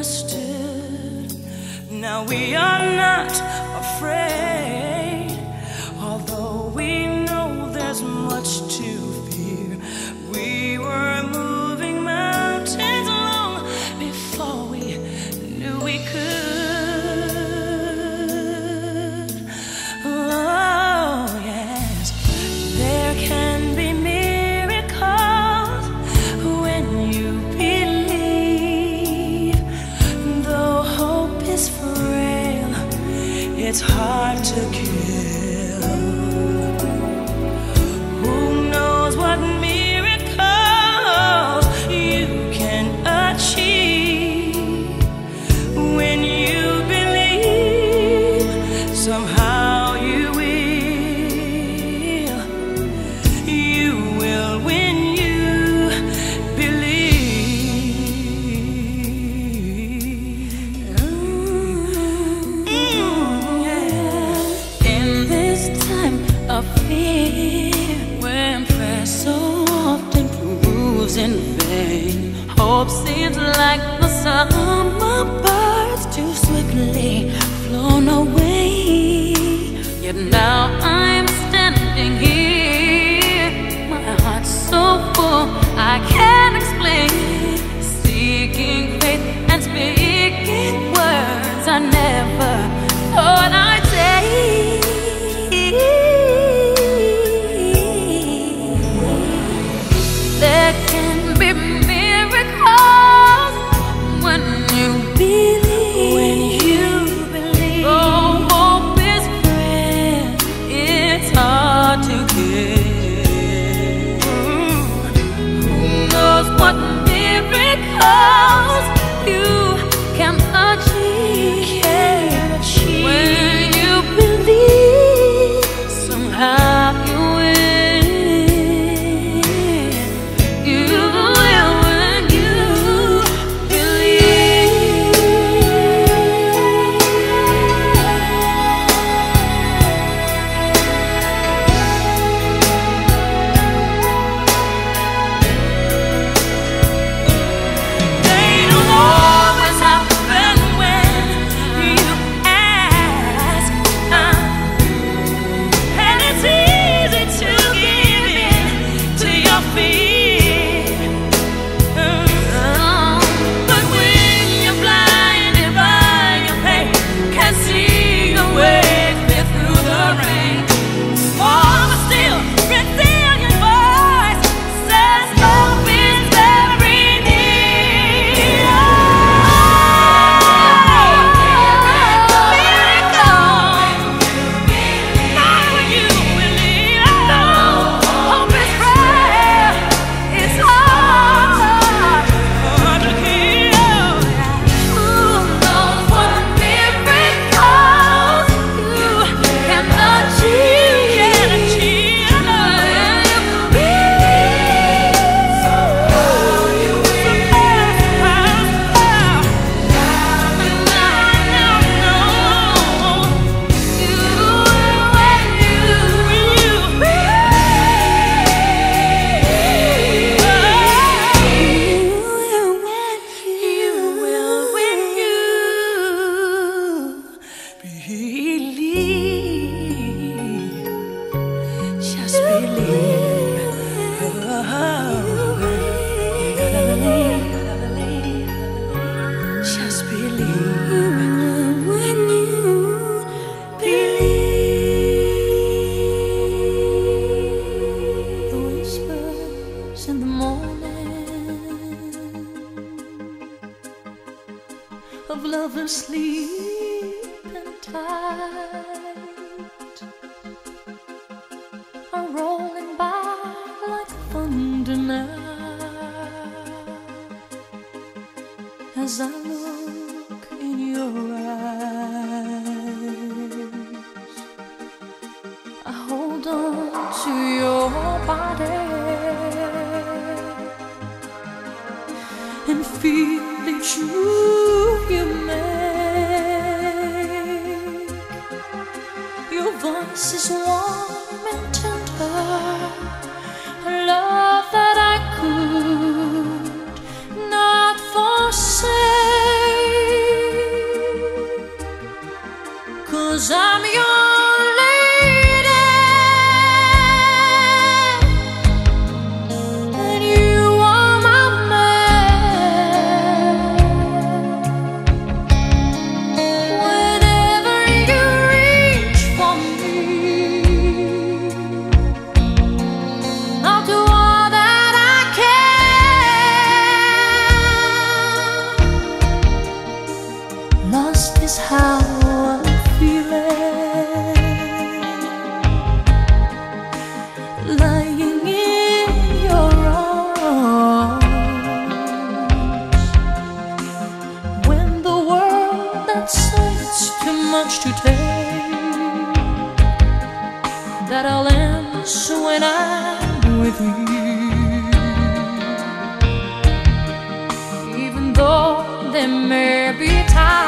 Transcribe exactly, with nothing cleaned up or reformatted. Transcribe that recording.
understood. Now we are not afraid, although we know there's much to fear. We were moving mountains long before we knew we could. Oh yes, there can be miracles when you believe. Though hope is frail, it's hard to kill. Who knows what miracles you can achieve when you believe? Somehow you will, you will when you believe. Mm, yeah. In this time of fear, when prayer so often proves in vain, hope seems like the summer birds too swiftly flown away. Yet now I'm standing here, my heart's so full I can't explain, seeking faith and speaking words I never thought I'd say. There can be miracles when you believe. When you believe. Though hope is frail, it's hard to get. Who knows what miracles you can achieve, can achieve. When you believe, somehow you will. You will when you believe. They don't always happen when you ask, uh, and it's easy to give in to your fear. Uh, But when you're blinded by your pain, can't see your way clear through the rain, small but still resilient voice says hope is very near. Just believe. Oh, you gotta believe, you gotta believe. Just believe when you believe. The whispers in the morning of lovers sleeping tight are rolling by like thunder now. As I look in your eyes, I hold on to your body and feel each move you make. Your voice is warm and tender, a love that I could not forsake. 'cause I'm your lady and you are my man. Whenever you reach for me, I'll do all that I can. Lost is how I'm feeling, lying in your arms. When the world that says too much to take, that all ends when I'm with you. Even though there may be times